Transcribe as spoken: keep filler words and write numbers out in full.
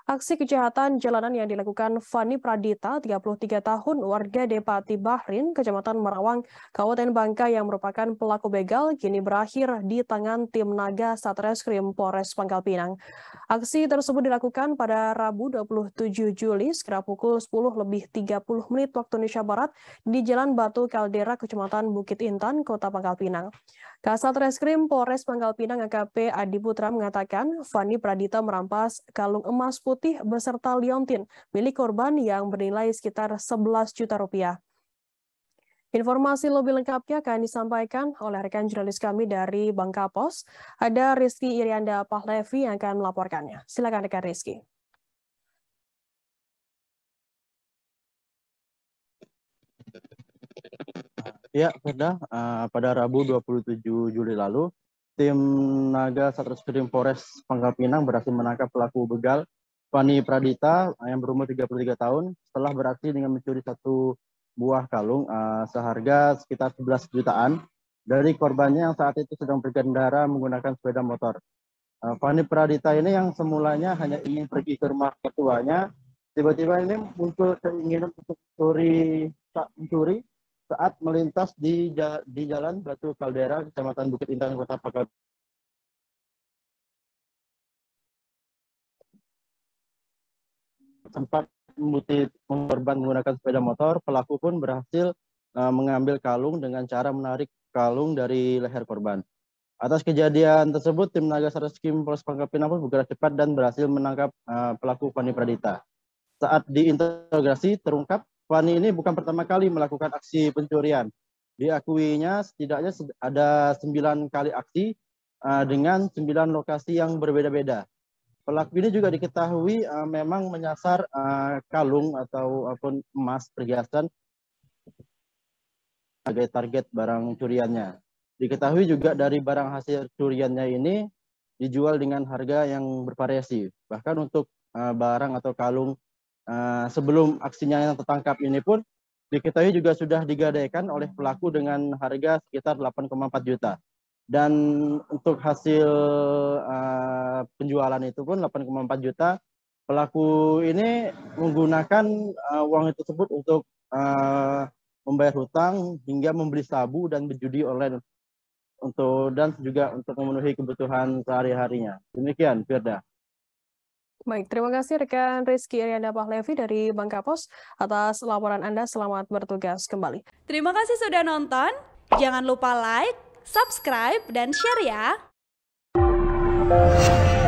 Aksi kejahatan jalanan yang dilakukan Fani Pradita, tiga puluh tiga tahun, warga Depati Bahrin, Kecamatan Merawang, Kabupaten Bangka yang merupakan pelaku begal, kini berakhir di tangan tim Naga Satreskrim Polres Pangkal Pinang. Aksi tersebut dilakukan pada Rabu dua puluh tujuh Juli sekitar pukul sepuluh lebih tiga puluh menit waktu Indonesia Barat di Jalan Batu Kaldera, Kecamatan Bukit Intan, Kota Pangkal Pinang. Kasat Reskrim Polres Pangkal Pinang A K P Adi Putra mengatakan Fani Pradita merampas kalung emas putih beserta liontin milik korban yang bernilai sekitar sebelas juta rupiah. Informasi lebih lengkapnya akan disampaikan oleh rekan jurnalis kami dari Bangka Pos. Ada Rizky Irianda Pahlevi yang akan melaporkannya. Silakan rekan Rizky. Ya, Firda, uh, pada Rabu dua puluh tujuh Juli lalu, tim Naga Satreskrim Polres Pangkal Pinang berhasil menangkap pelaku begal Fani Pradita yang berumur tiga puluh tiga tahun setelah beraksi dengan mencuri satu buah kalung uh, seharga sekitar sebelas jutaan dari korbannya yang saat itu sedang berkendara menggunakan sepeda motor. Uh, Fani Pradita ini yang semulanya hanya ingin pergi ke rumah ketuanya, tiba-tiba ini muncul keinginan untuk mencuri, mencuri saat melintas di di Jalan Batu Kaldera, Kecamatan Bukit Intan, Kota Pangkal. Sempat memutih korban menggunakan sepeda motor, pelaku pun berhasil uh, mengambil kalung dengan cara menarik kalung dari leher korban. Atas kejadian tersebut, tim Naga Satreskrim Polres Pangkal Pinang pun bergerak cepat dan berhasil menangkap uh, pelaku Fani Pradita. Saat diinterogasi, terungkap Fani ini bukan pertama kali melakukan aksi pencurian. Diakuinya setidaknya ada sembilan kali aksi uh, dengan sembilan lokasi yang berbeda-beda. Pelaku ini juga diketahui uh, memang menyasar uh, kalung ataupun emas perhiasan sebagai target barang curiannya. Diketahui juga dari barang hasil curiannya ini dijual dengan harga yang bervariasi. Bahkan untuk uh, barang atau kalung Uh, sebelum aksinya yang tertangkap ini pun diketahui juga sudah digadaikan oleh pelaku dengan harga sekitar delapan koma empat juta. Dan untuk hasil uh, penjualan itu pun delapan koma empat juta, pelaku ini menggunakan uh, uang tersebut untuk uh, membayar hutang hingga membeli sabu dan berjudi online untuk dan juga untuk memenuhi kebutuhan sehari-harinya. Demikian, Firda. Baik, terima kasih rekan Rizky Irianda Pahlevi dari Bangka Pos atas laporan Anda. Selamat bertugas kembali. Terima kasih sudah nonton. Jangan lupa like, subscribe, dan share ya.